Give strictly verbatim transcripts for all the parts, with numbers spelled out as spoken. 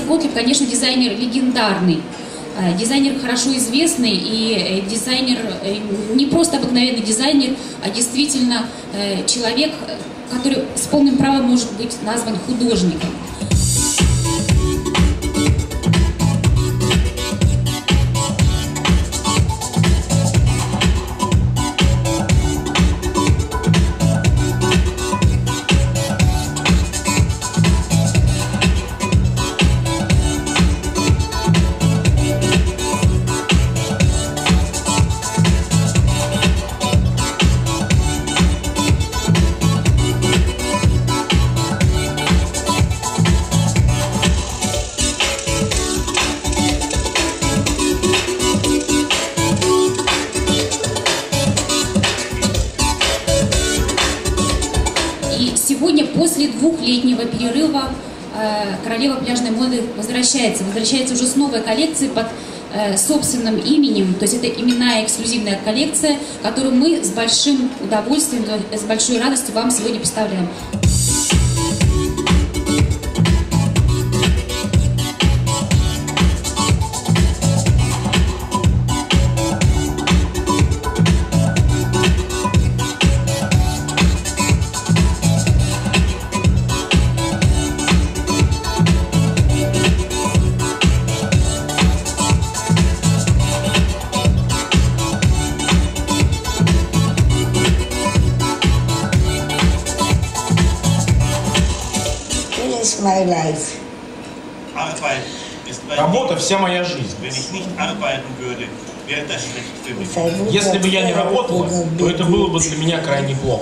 Готлиб, конечно, дизайнер легендарный. Дизайнер хорошо известный и дизайнер, не просто обыкновенный дизайнер, а действительно человек, который с полным правом может быть назван художником. Сегодня, после двухлетнего перерыва, королева пляжной моды возвращается. Возвращается уже с новой коллекцией под собственным именем. То есть это именная эксклюзивная коллекция, которую мы с большим удовольствием, с большой радостью вам сегодня представляем. My life. Работа – вся моя жизнь. Если бы я не работала, то это было бы для меня крайне плохо.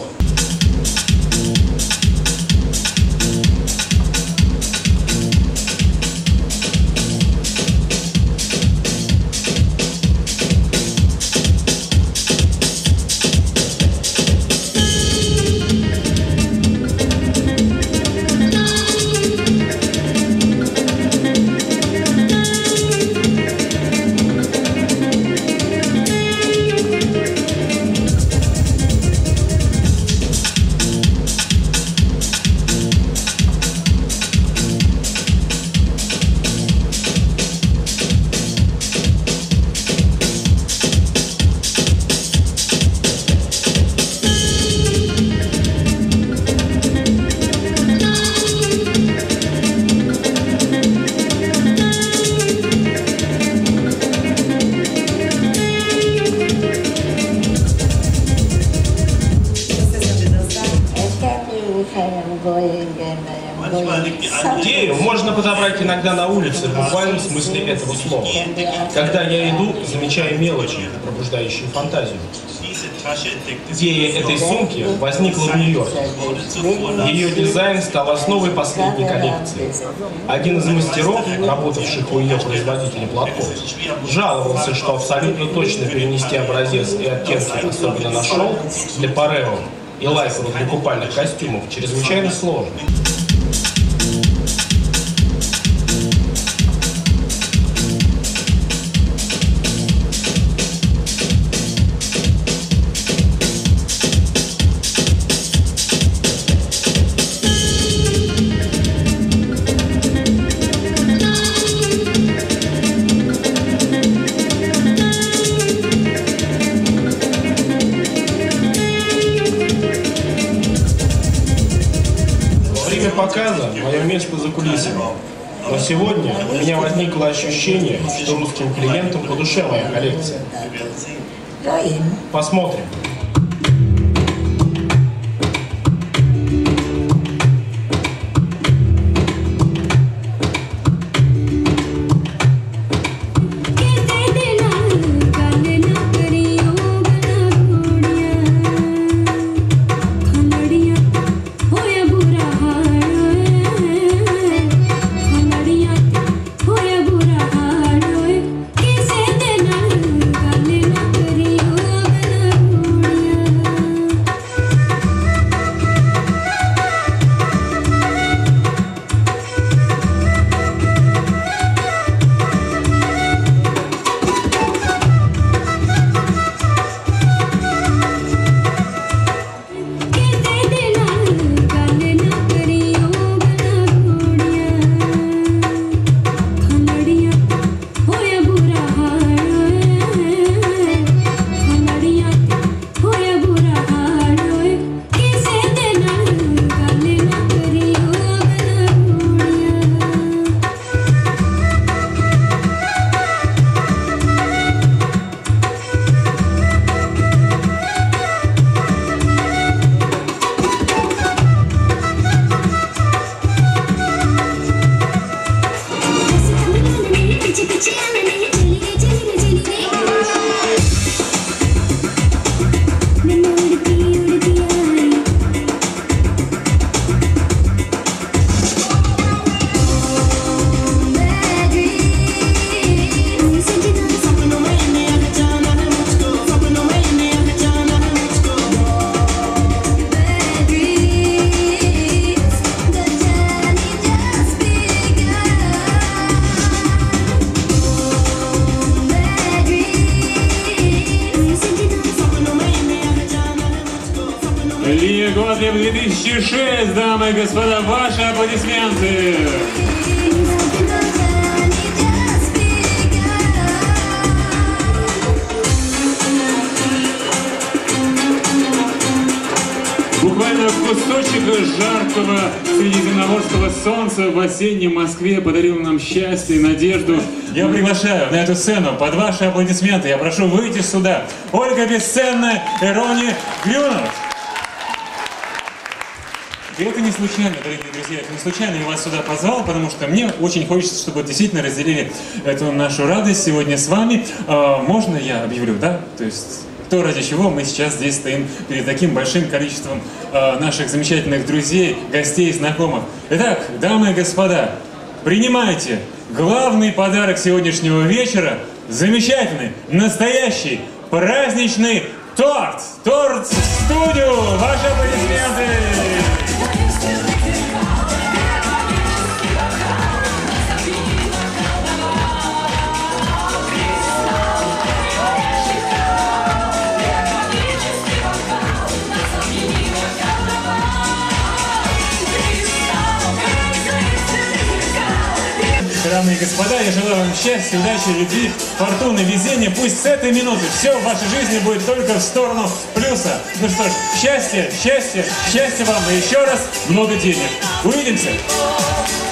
Идею можно подобрать иногда на улице, в буквальном смысле этого слова. Когда я иду, замечаю мелочи, пробуждающие фантазию. Идея этой сумки возникла в Нью-Йорке. Ее дизайн стал основой последней коллекции. Один из мастеров, работавших у ее производителя платков, жаловался, что абсолютно точно перенести образец и оттенки, особенно на шелк, для парео и лайферов для купальных костюмов, чрезвычайно сложно. Показа мое место за кулисами. Но сегодня у меня возникло ощущение, что русским клиентам по душе моя коллекция. Посмотрим. Посмотрим две тысячи шесть, дамы и господа, ваши аплодисменты. Буквально кусочек жаркого средиземноморского солнца в осеннем Москве подарил нам счастье и надежду. Я приглашаю на эту сцену под ваши аплодисменты. Я прошу выйти сюда. Ольга Бесценная и Ронни Грюнов. И это не случайно, дорогие друзья, это не случайно я вас сюда позвал, потому что мне очень хочется, чтобы вы действительно разделили эту нашу радость сегодня с вами. А, можно я объявлю, да? То есть... То, ради чего мы сейчас здесь стоим перед таким большим количеством э, наших замечательных друзей, гостей, знакомых. Итак, дамы и господа, принимайте главный подарок сегодняшнего вечера. Замечательный, настоящий, праздничный торт. Торт в студию. Ваши аплодисменты. Дамы и господа, я желаю вам счастья, удачи, любви, фортуны, везения. Пусть с этой минуты все в вашей жизни будет только в сторону плюса. Ну что ж, счастья, счастья, счастья вам и еще раз много денег. Увидимся!